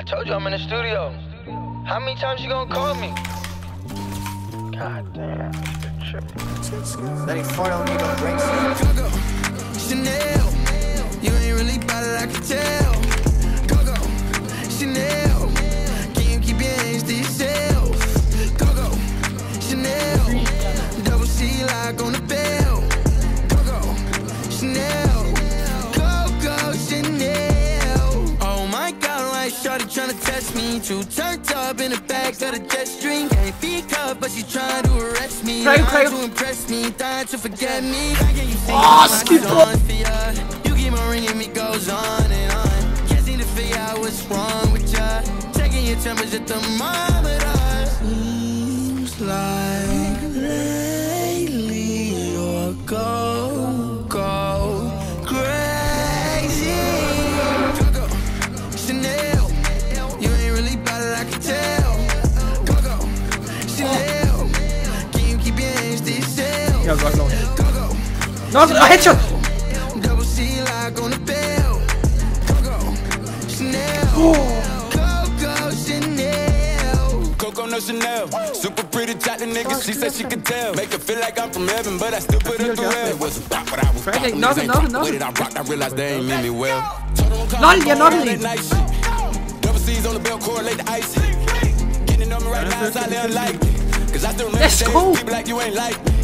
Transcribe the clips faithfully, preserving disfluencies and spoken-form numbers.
Told you I'm in the studio. How many times you gonna call me? God damn, you're tripping. thirty-four don't need no brakes. Coco, Chanel, you ain't really bout it, I can tell. Coco, Chanel, can you keep your hands to yourself? Coco, Chanel, double C lock on the bell. Coco, Chanel, Coco, Chanel. Oh my God, like shorty tryna test me. Too turned up in the back of the jet stream. Can't be cuffed, but she trying to arrest me. Craig, Craig. To impress me, dying to forget me. Oh, skip You keep on ringing me, goes on and on. Can't seem to figure out what's wrong with ya. Checking your temperature thermometer. Seems like lately you're go, go crazy. Coco, Chanel, you ain't really bout it, I can tell. Coco, Chanel, can you keep your hands to yourself? Ja, sag noch. Coco, No, no, Headshot! double C lock on the bell. Coco, Chanel. Coco, Chanel. Coco no Chanel, super pretty chocolate nigga. She said she could tell. Make her feel like I'm from heaven, but I still put her through hell. Wasn't pop, but I was Frank, pop. no, Niggas ain't no, talk no. with it. I rocked, I realized they ain't mean me well. Lol, ja, noch nicht. Night shit. Double C's on the belt, correlate the icy. Getting on me right now, it's highly unlikely. Cause I still remember Let's days go. people like you ain't like me.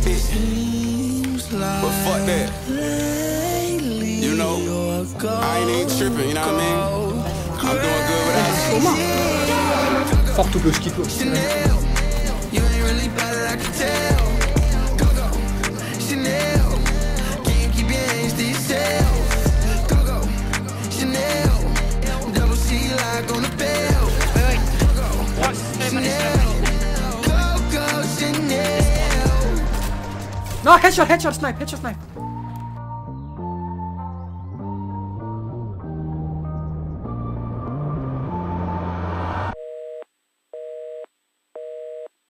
But fuck that. You know, I ain't even tripping, you know what I mean? I'm doing good without you. Fuck, du bist Kiko. Chanel, you ain't really bout it, I can tell. Coco, Chanel, can you keep your hands to yourself? Coco, Chanel, double C lock on the bell. Coco, Chanel, Coco, Chanel. No, Headshot, Headshot, Snipe, Headshot, Snipe.